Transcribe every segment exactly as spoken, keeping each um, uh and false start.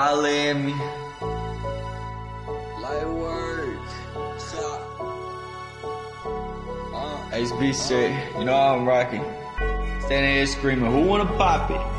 holla at me. Light work. Stop. Uh. H B shit, you know how I'm rocking. Standing here screaming, who wanna pop it?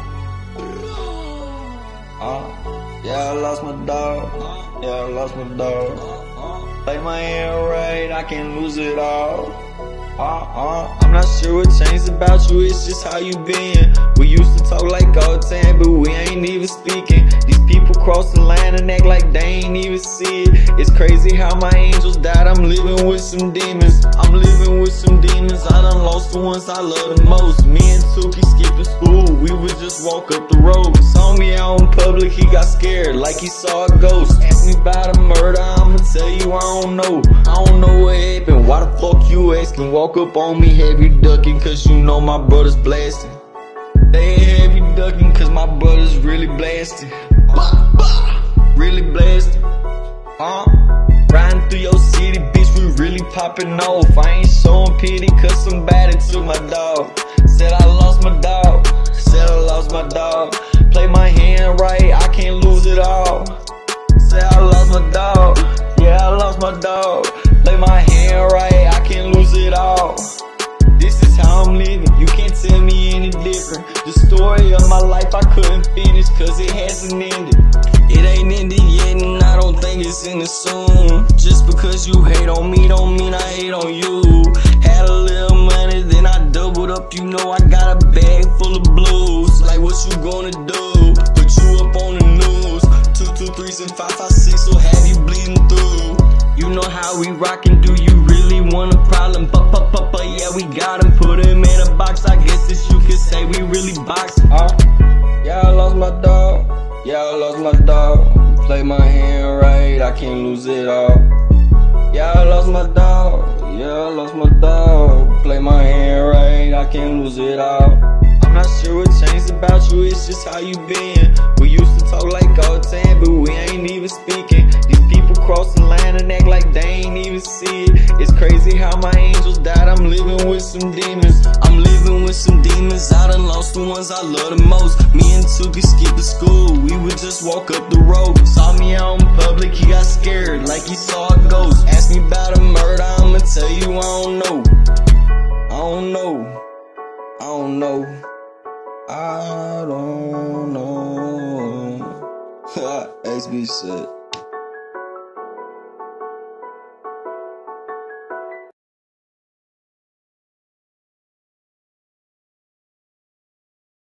Uh, yeah, I lost my dog. Yeah, I lost my dog. Play my hand right, I can't lose it all. Uh, uh, I'm not sure what changed about you, it's just how you been. We used to talk like all the time, but we ain't even speaking. These people cross the line and act like they ain't even see it. It's crazy how my angels died, I'm living with some demons. I'm living with some demons, I done lost the ones I love the most. Me and Tuki skipped school, we would just walk up the road. Saw me out in public, he got scared like he saw a ghost. Asked me about a murder, I'ma tell you I don't know. I don't know what happened, why the fuck you asking? Walk up on me heavy ducking, cause you know my brother's blasting. They heavy ducking, cause my brother's really blasting. Bah, bah, really blasting. Huh? Riding through your city, bitch, we really popping off. I ain't showing pity, cause somebody took my dog. Said I lost my dog, said I lost my dog. Play my hand right, I can't lose it all. Said I lost my dog, yeah, I lost my dog. Play my hand right, I can't lose it all. This is how I'm living, you can't tell me any different. The story of my life I couldn't finish, cause it hasn't ended. It ain't ended yet and I don't think it's ending soon. Just because you hate on me don't mean I hate on you. Had a little money, then I doubled up, you know I got a bag full of blues. Like what you gonna do? Put you up on the news. Two, two, threes and five, five, six, so have you bleeding through. You know how we rockin', do you really want a problem? But, but, but, but, yeah, we got him, put him in a box. I guess that you could say we really boxin'. Uh, yeah, I lost my dog. Yeah, I lost my dog. Play my hand right, I can't lose it all. Yeah, I lost my dog. Yeah, I lost my dog. Play my hand right, I can't lose it all. I'm not sure what changed about you, it's just how you been. We used to talk like all the time, but we ain't even speaking. These people cross the line and act like they ain't even see it. It's crazy how my angels died, I'm living with some demons. I'm living with some demons, I done lost the ones I love the most. Me and Tuki skipped school, we would just walk up the road. Saw me out in public, he got scared like he saw a ghost. Asked me about a murder, I'ma tell you I don't know. I don't know, I don't know, I don't know. H B shit.